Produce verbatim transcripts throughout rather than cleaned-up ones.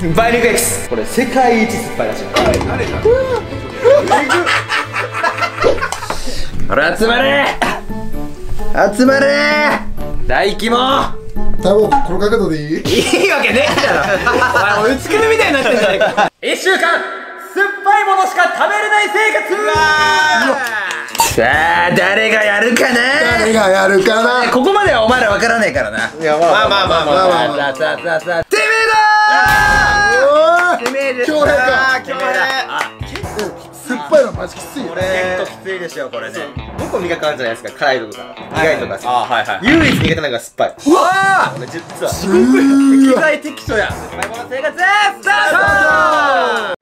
梅肉 X。これ世界一酸っぱいらしい。誰だ。ほら集まれ集まれ大規模。 多分この角度でいい？ いいわけねえだろ。お前打ち首みたいになってんじゃねえか。一週間酸っぱいものしか食べれない生活。うわさあ誰がやるかな。 誰がやるかな。 ここまではお前ら分からねえからな。いやまあまあまあまあまあまあ。さあさあさあさあ。てめえだー。てめえです。 強兵か。 強兵。 酸っぱいのマジきついよ。 これ結構きついでしょこれね。どこ磨かんじゃないですか。辛いとこか苦いとか。あはいはい。唯一苦手なのが酸っぱい。うわあ。俺実はすごい。機械適所や。酸っぱいもの生活スタート。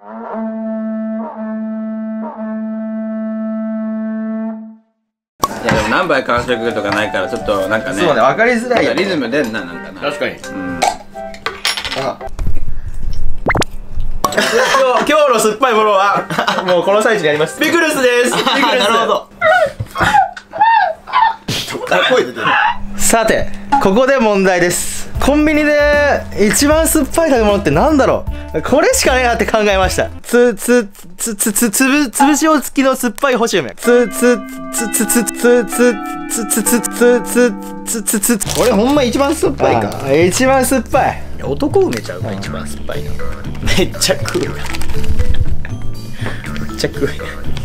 いやでも何杯完食とかないからちょっとなんかね。そうね分かりづらいよ。リズム出んななんかな。確かに。うん。あ。今日今日の酸っぱいものはもうこの最中にやります。ピクルスです。ピクルス。なるほど。声出てる。さてここで問題です。コンビニで一番酸っぱい食べ物ってなんだろう。これしかねえなって考えました。つつつつつつぶつぶしお付きの酸っぱい干し梅。つつつつつつつつつつつつつつ。俺ほんま一番酸っぱいか。一番酸っぱい。男梅ちゃうか一番酸っぱいの。めっちゃ食うやん。めっちゃ食うやん。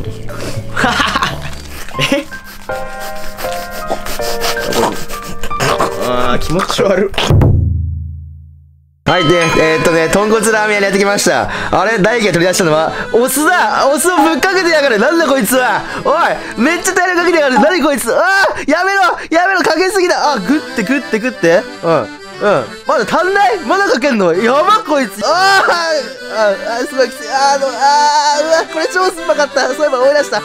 え？あー気持ち悪い。はいで、えー、っとね、豚骨ラーメン屋にやってきました。あれ大輝が取り出したのはお酢だ。お酢をぶっかけてやがる。なんだこいつは。おいめっちゃ大量かけてやがる。何こいつ。あーやめろやめろかけすぎだ。あグッてグッてグッて。うんうんまだ足んない。まだかけんの。やばこいつ。あーああすごいきつい。あーのあーうわこれ超酸っぱかった。そういえば思い出した。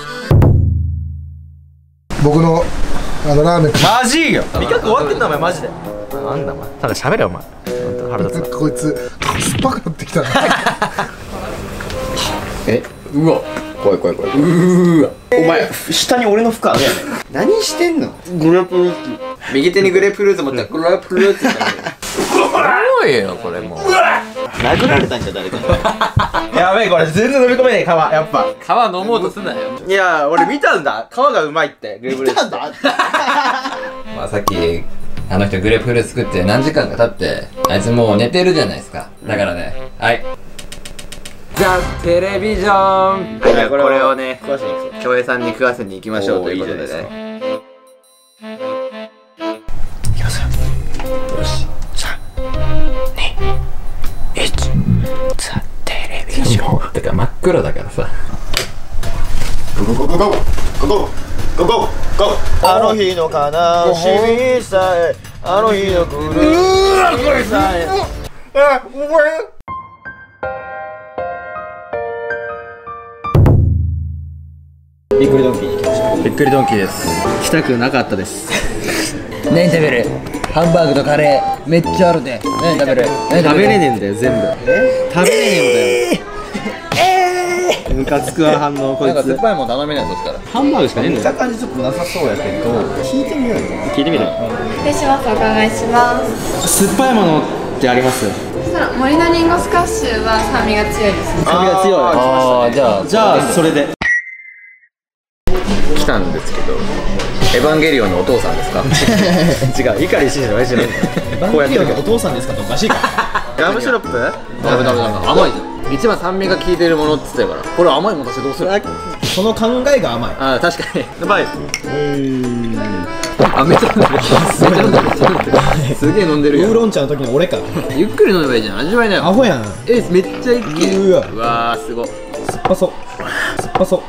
僕のあのラーメンマジよ。味覚終わってんだお前マジで。なんだお前ただ喋れお前。腹立つな。 こいつ酸っぱくなってきたな。 えうわ怖い怖い怖いうーわお前下に俺の服あるやね。何してんの。グレープフルーツ右手にグレープフルーツ持ったらグレープフルーツって重いよこれもう殴られたんじゃ誰かに。やべえこれ全然飲み込めねえ皮やっぱ皮飲もうとすなよ。いや俺見たんだ皮がうまいってグレープフルーツ。見たんだまあさっきあの人グレープフルーツ作って何時間か経ってあいつもう寝てるじゃないですか。だからねはいザ・テレビジョン。これをね恭平さんに食わせに行きましょうということでね。いきますよ。よしさんにいちザ・テレビジョン。だから真っ黒だからさ。ゴゴゴゴゴゴゴゴゴゴ。あの日の悲しみさえあの日の苦しみさえ。あお前びっくりドンキーに来ました。びっくりドンキーです。来たくなかったです。 何食べる？ハンバーグとカレーめっちゃあるで。何食べる？ 食べれねえんだよ全部。食べれねえんだよ。ムカつくわ反応こいつ。なんか酸っぱいもん頼めないそしたら。ハンバーグしかねえんだよ。見た感じちょっとなさそうやけど。聞いてみようよ。聞いてみる。 失礼します。お伺いします。 酸っぱいものってあります？ そしたら森のリンゴスカッシュは酸味が強いですね。 酸味が強い。ああじゃあじゃあそれで。来たんですけど、エヴァンゲリオンのお父さんですか？違う、碇シンジの親父なんで。エヴァンゲリオンのお父さんですかっておかしいか。ガムシロップ？ダメダメダメ。甘いじゃん。一番酸味が効いてるものって言ってたから。これ甘いものとしてどうする？その考えが甘い。ああ確かに。やばい。あめっちゃ飲んでる。めっちゃ飲んでる。すげえ飲んでるよ。ウーロン茶の時の俺か。ゆっくり飲めばいいじゃん。味わいない。アホやん。えめっちゃいける。うわ。うわーすごい。酸っぱそう。酸っぱそう。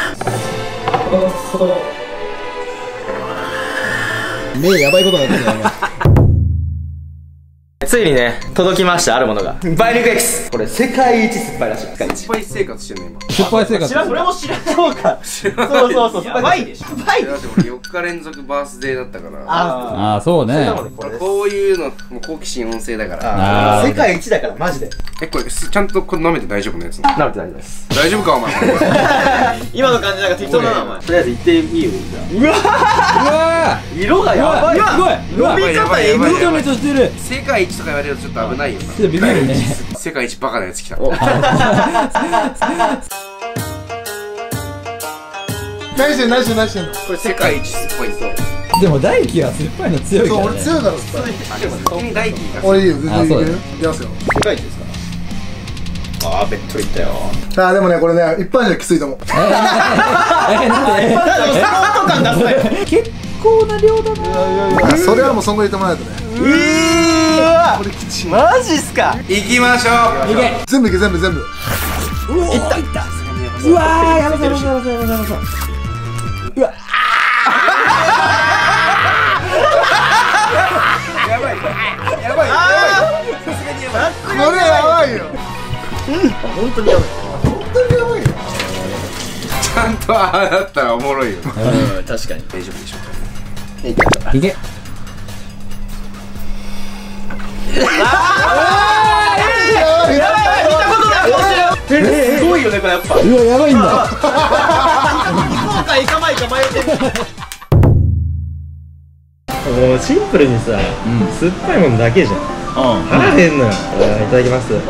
目やばいことになってるよ。ついにね届きましたあるものが梅肉 X。 これ世界一酸っぱいらしい。世界一酸っぱい生活してるの今。酸っぱい生活知らん。それも知らん。そうかそうそうそう。やばいでしょ。やばい。だって俺よっか連続バースデーだったから。ああそうね。こういうのもう好奇心旺盛だから。世界一だからマジで。えこれちゃんとこれ舐めて大丈夫なやつ？舐めて大丈夫です。大丈夫かお前。今の感じなんか適当だなお前。とりあえず行ってみよう。うわうわ色がやばい。すごい飲み方えぐい。めちゃめちゃしてる。世界一とか言われるとちょっと危ないよな。ビビるね。世世界一バカなやつ来た。 何してん何してん何してんの。 これ世界一酸っぱいんですよ。 でも大輝は酸っぱいの強いかそうらね。 俺強いからさ。 あ、でも先に大輝が。 俺いいよ全然いける。 あそうだよいきますよ。 世界一ですか。あーべっとりいったよ。 あーでもねこれね一般人はきついと思う。 えなんで結構な量だな。 それはもうそんぐらい言ってもらえないとね。 えー、 これきちい。 マジっすか。 行きましょう。 いけ。 全部いけ全部全部。 うわーやばそうやばそうやばそうやばそうやばそう。うわやばいやばいやばい。さすがにやばい。 これやばいよ。 本当にやばい。 本当にやばいよ。 ちゃんとああだったらおもろいよ。 うん、確かに。 大丈夫でしょうか。 いけ。 すごいよねこれやっぱ。 うわやばいんだ。 行こうか行かないか迷ってる。 もうシンプルにさ、酸っぱいものだけじゃん。腹減んのよ。いただきます。 はい。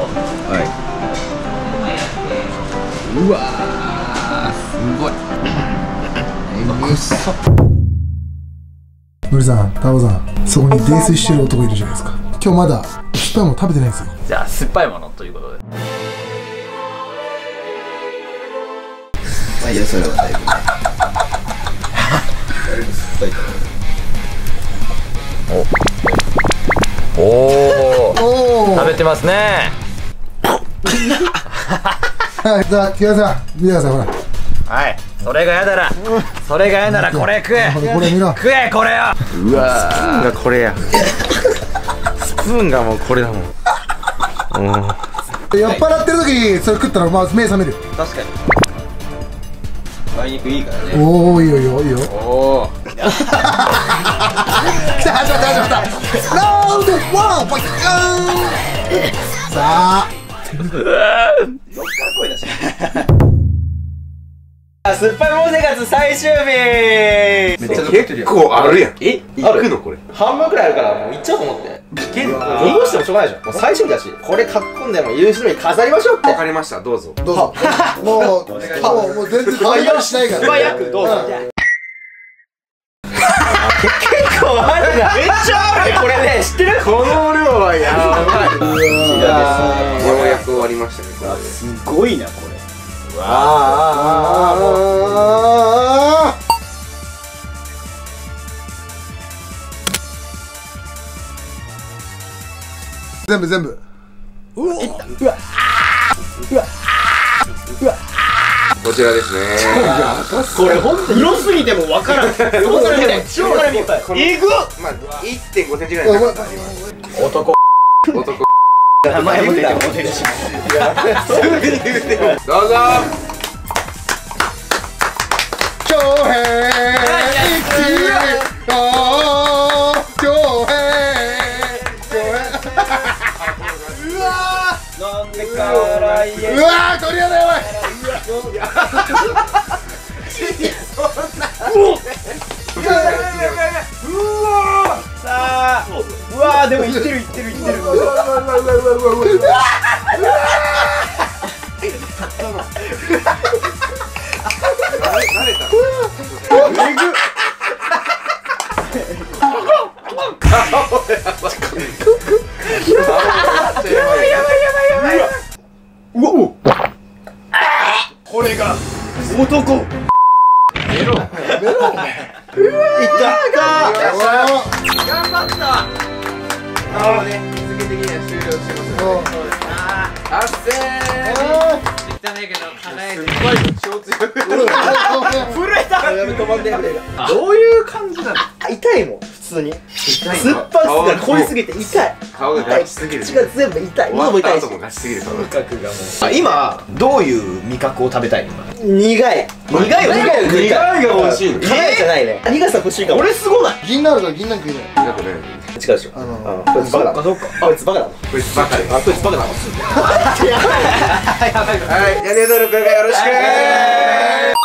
うわー、すごい。えぐっそ。 のりさん、タオさん、そこに泥酔してる男いるじゃないですか。今日まだ酸っぱいもの食べてないんですよ。 じゃあ酸っぱいものということで。まあいやそれはだいぶね。おおおお。 食べてますね。 はい、じゃあ、木村さん、見てください、ほら。 はい、それがやだな。それがやならこれ食え。 これ、これ見ろ。 食えこれよ。うわー。 がこれや。スプーンがもうこれだもん。 酔っ払ってる時に、それ食ったら、まあ、目覚める。 確かに。梅肉いいからね。 おお、いいよ、いいよ、いいよ。 おお。 来た、始まった、始まった。ラウンドワン、バキーン。さあ。 声だし。酸っぱいもの生活最終日。めっちゃ結構あるやん。 え、 行くのこれ。 半分くらいあるからもう行っちゃおうと思って。戻してもしょうがないじゃん。もう最終日だし、これかっこんでも優秀に飾りましょうって。 わかりました。どうぞ。 どうぞ。もう、もう、もう全然反応しないから。 素早くどうぞ。結構あるな。めっちゃあるこれね。知ってる？ この量はやばい。 いやですね。 ようやく終わりましたね。 すごいなこれ。わあああ。全部全部。 うわうわうわこちらですね。 これ本当色すぎてもわからん。横から見ない。後ろから見ない。えぐっ。 まあ いってんごセンチぐらいの高さあります。 男。 男。 名前も出ても出るし。 すぐに言うてよ。どうぞ。 恭平一お恭平恭平。うわなんでからいーうわー鳥肌やばい。 うわさあうわーでもいってるいってるいってる。 うわうわうわうわうわうわうわ。 慣れた。 これが男。 メロン。 いった頑張った。 ああね、日付的には終了してますので。あっせー。 汚いけど叶えて。 すっごい超強く。 震えた。 止まんねえ。 どういう感じなの？痛いもん普通に。酸っぱさが濃いすぎて痛い。 顔がガチすぎる。 口が全部痛い。喉も痛いし。 後もガチすぎる。 味覚がもう。あ、今どういう味覚を食べたいの？苦い。苦いよ。苦いが欲しい。辛いじゃないね。苦さ欲しいかも。俺すごない。 銀杏あるから銀杏食いない。 なんかね、 違うでしょ。あのこいつバカだ。そうか。こいつバカだ。 こいつばかり。 あ、こいつバカだ。 はい、屋根ドル君がよろしく。